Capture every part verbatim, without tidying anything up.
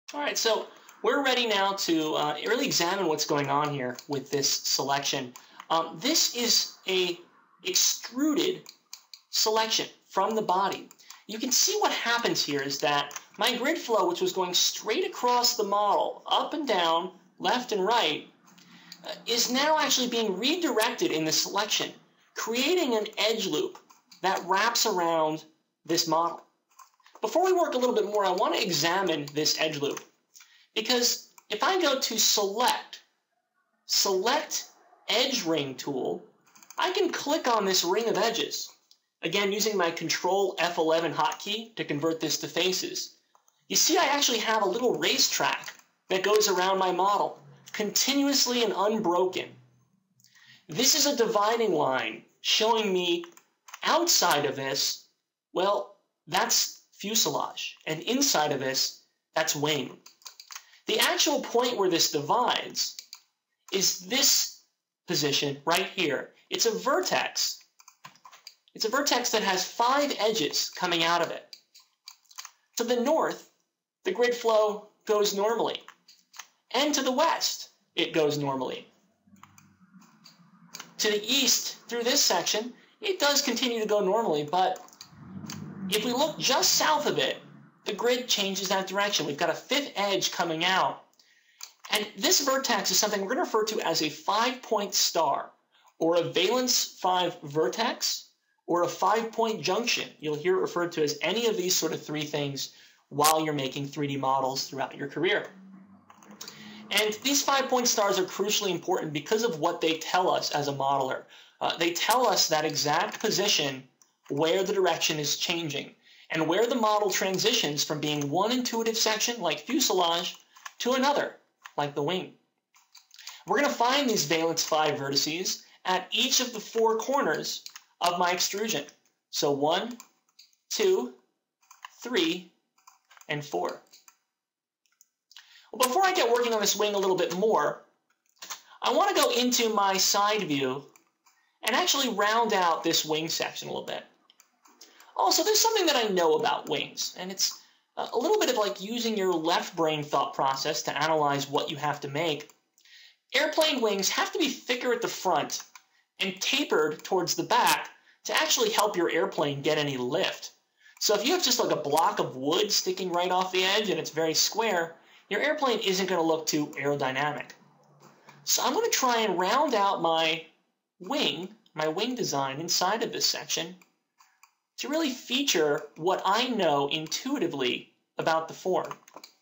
All right, so we're ready now to uh, really examine what's going on here with this selection. Um, this is a extruded selection from the body. You can see what happens here is that my grid flow, which was going straight across the model, up and down, left and right, uh, is now actually being redirected in the selection, creating an edge loop that wraps around this model. Before we work a little bit more, I want to examine this edge loop, because if I go to Select, Select Edge Ring tool, I can click on this ring of edges, again using my Control F eleven hotkey to convert this to faces. You see I actually have a little racetrack that goes around my model, continuously and unbroken. This is a dividing line showing me outside of this, well, that's fuselage, and inside of this, that's wing. The actual point where this divides is this position right here. It's a vertex. It's a vertex that has five edges coming out of it. To the north, the grid flow goes normally, and to the west, it goes normally. To the east, through this section, it does continue to go normally, but if we look just south of it, the grid changes that direction. We've got a fifth edge coming out. And this vertex is something we're going to refer to as a five-point star, or a valence five vertex, or a five-point junction. You'll hear it referred to as any of these sort of three things while you're making three D models throughout your career. And these five-point stars are crucially important because of what they tell us as a modeler. Uh, they tell us that exact position where the direction is changing, and where the model transitions from being one intuitive section, like fuselage, to another, like the wing. We're going to find these valence five vertices at each of the four corners of my extrusion. So one, two, three, and four. Well, before I get working on this wing a little bit more, I want to go into my side view and actually round out this wing section a little bit. Also, there's something that I know about wings, and it's a little bit of like using your left brain thought process to analyze what you have to make. Airplane wings have to be thicker at the front and tapered towards the back to actually help your airplane get any lift. So if you have just like a block of wood sticking right off the edge and it's very square, your airplane isn't going to look too aerodynamic. So I'm going to try and round out my wing, my wing design inside of this section, to really feature what I know intuitively about the form.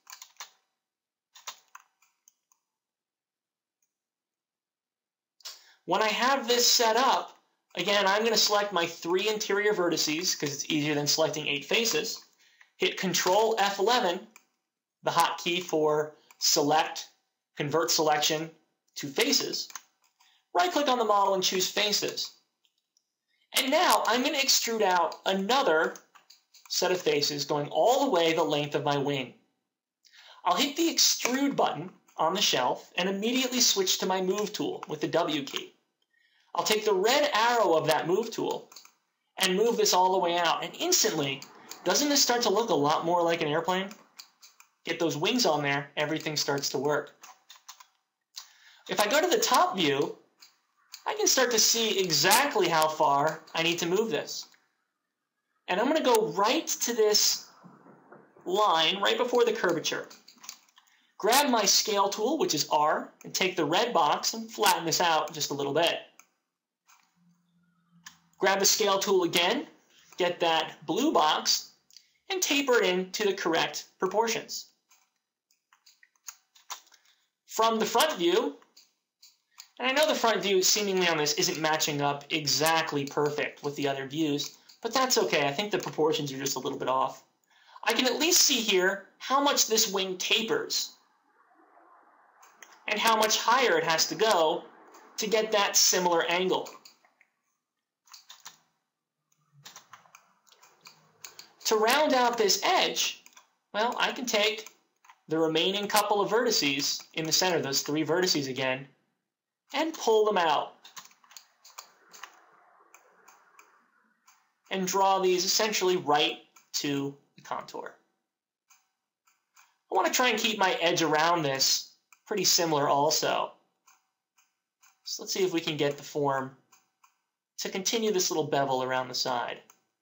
When I have this set up, again, I'm going to select my three interior vertices because it's easier than selecting eight faces. Hit Control F eleven, the hotkey for select, convert selection to faces. Right-click on the model and choose faces. And now I'm going to extrude out another set of faces going all the way the length of my wing. I'll hit the extrude button on the shelf and immediately switch to my move tool with the W key. I'll take the red arrow of that move tool and move this all the way out. And instantly, doesn't this start to look a lot more like an airplane? Get those wings on there, everything starts to work. If I go to the top view, I can start to see exactly how far I need to move this. And I'm going to go right to this line right before the curvature. Grab my scale tool, which is R, and take the red box and flatten this out just a little bit. Grab the scale tool again, get that blue box, and taper it into the correct proportions. From the front view, and I know the front view seemingly on this isn't matching up exactly perfect with the other views, but that's okay. I think the proportions are just a little bit off. I can at least see here how much this wing tapers and how much higher it has to go to get that similar angle. To round out this edge, well, I can take the remaining couple of vertices in the center, those three vertices again, and pull them out. And draw these essentially right to the contour. I want to try and keep my edge around this pretty similar also. So let's see if we can get the form to continue this little bevel around the side.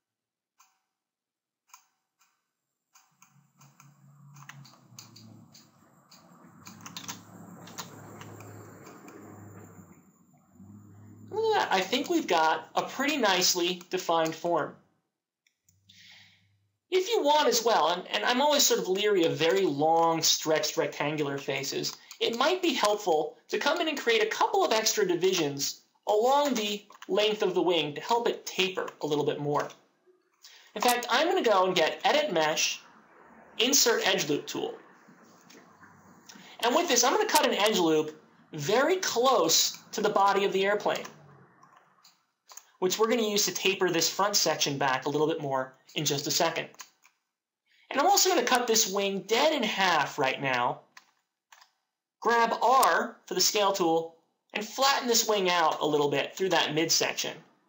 Look at that. I think we've got a pretty nicely defined form. If you want as well, and, and I'm always sort of leery of very long stretched rectangular faces, it might be helpful to come in and create a couple of extra divisions along the length of the wing to help it taper a little bit more. In fact, I'm going to go and get Edit Mesh, Insert Edge Loop tool. And with this, I'm going to cut an edge loop very close to the body of the airplane, which we're going to use to taper this front section back a little bit more in just a second. And I'm also going to cut this wing dead in half right now, grab R for the scale tool, and flatten this wing out a little bit through that midsection.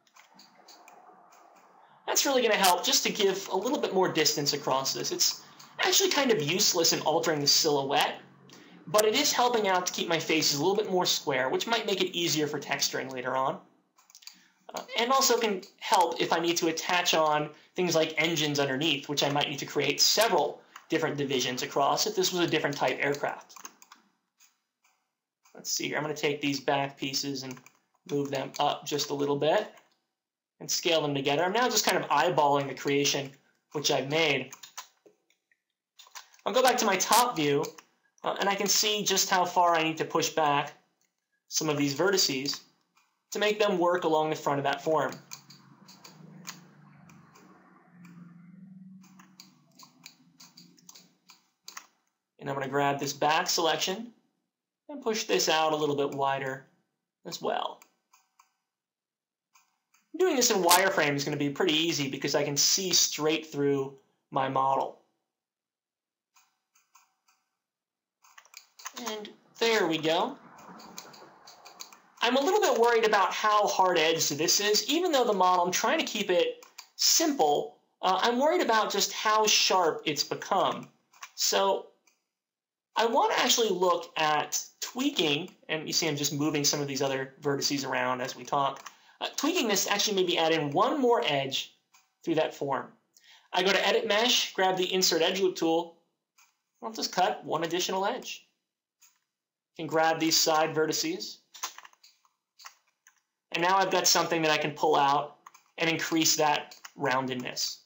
That's really going to help just to give a little bit more distance across this. It's actually kind of useless in altering the silhouette, but it is helping out to keep my faces a little bit more square, which might make it easier for texturing later on. Uh, and also can help if I need to attach on things like engines underneath, which I might need to create several different divisions across if this was a different type aircraft. Let's see here. I'm going to take these back pieces and move them up just a little bit and scale them together. I'm now just kind of eyeballing the creation which I've made. I'll go back to my top view, uh, and I can see just how far I need to push back some of these vertices to make them work along the front of that form. And I'm going to grab this back selection and push this out a little bit wider as well. Doing this in wireframe is going to be pretty easy because I can see straight through my model. And there we go. I'm a little bit worried about how hard-edged this is. Even though the model, I'm trying to keep it simple, uh, I'm worried about just how sharp it's become. So I want to actually look at tweaking, and you see I'm just moving some of these other vertices around as we talk. Uh, tweaking this, actually maybe add in one more edge through that form. I go to Edit Mesh, grab the Insert Edge Loop tool. I'll just cut one additional edge. I can grab these side vertices. And now I've got something that I can pull out and increase that roundedness.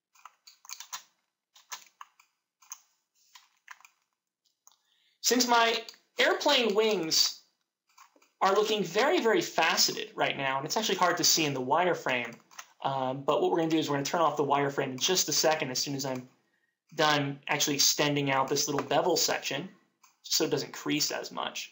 Since my airplane wings are looking very, very faceted right now, and it's actually hard to see in the wireframe, um, but what we're going to do is we're going to turn off the wireframe in just a second as soon as I'm done actually extending out this little bevel section, just so it doesn't crease as much.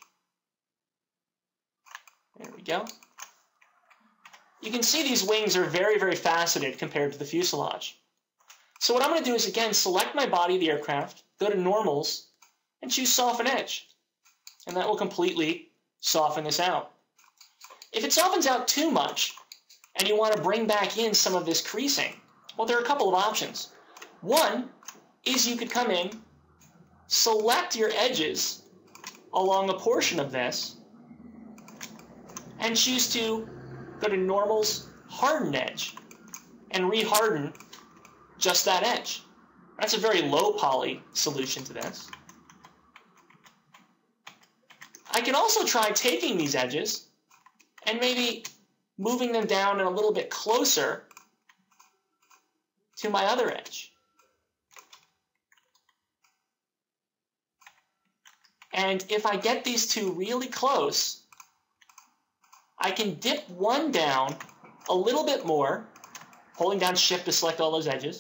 There we go. You can see these wings are very, very faceted compared to the fuselage. So what I'm going to do is, again, select my body of the aircraft, go to Normals, and choose Soften Edge. And that will completely soften this out. If it softens out too much, and you want to bring back in some of this creasing, well, there are a couple of options. One is you could come in, select your edges along a portion of this, and choose to go to Normals, Harden Edge, and re-harden just that edge. That's a very low poly solution to this. I can also try taking these edges and maybe moving them down a little bit closer to my other edge. And if I get these two really close, I can dip one down a little bit more, holding down Shift to select all those edges.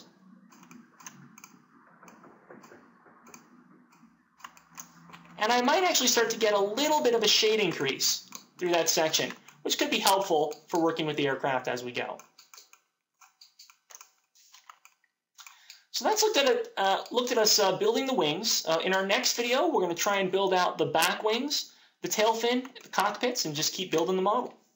And I might actually start to get a little bit of a shade increase through that section, which could be helpful for working with the aircraft as we go. So that's looked at, it, uh, looked at us uh, building the wings. Uh, in our next video, we're going to try and build out the back wings, the tail fin, the cockpits, and just keep building the model.